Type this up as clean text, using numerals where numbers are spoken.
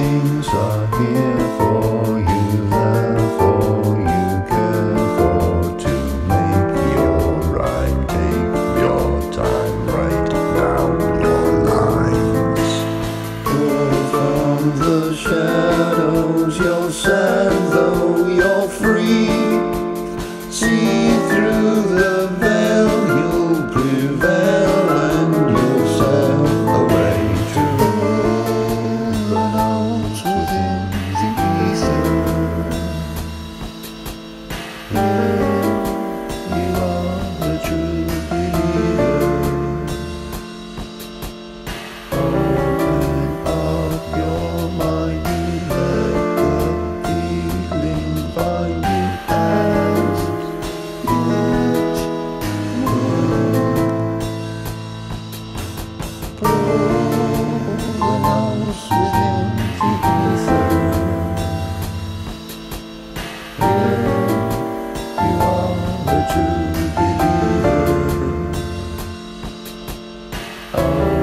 lines are here for you, therefore you care for to make your rhyme. Take your time, write down your lines. Pull from the shadows, you're sad though you're free. See through the veil, you'll prevail, and you'll sail away to the notes within the ether. Here you are, the true believer. Open up your mind, you let the feeling find you as it will. Pull the notes within the ether. Here you are, the true believer.